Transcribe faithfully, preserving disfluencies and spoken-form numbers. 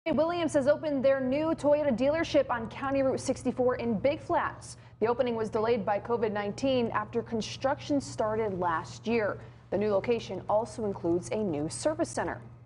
Williams has opened their new Toyota dealership on County Route sixty-four in Big Flats. The opening was delayed by COVID nineteen after construction started last year. The new location also includes a new service center.